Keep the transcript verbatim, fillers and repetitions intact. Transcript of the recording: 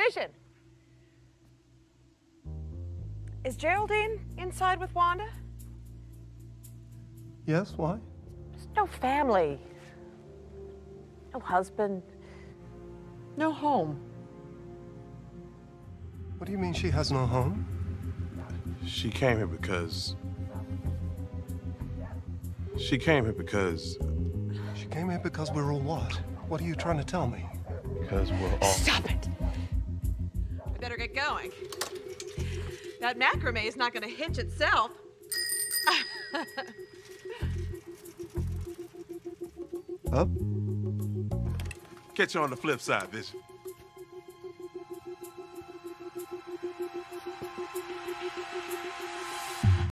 Vision. Is Geraldine inside with Wanda? Yes, why? There's no family. No husband. No home. What do you mean she has no home? She came here because... She came here because... She came here because we're all what? What are you trying to tell me? Because we're all... Stop it! We better get going. That macrame is not going to hitch itself. Up? Catch you on the flip side, Vision.